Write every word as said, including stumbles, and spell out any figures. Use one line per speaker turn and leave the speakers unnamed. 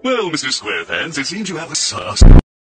Well, Mister Squarepants, it seems you have a sauce.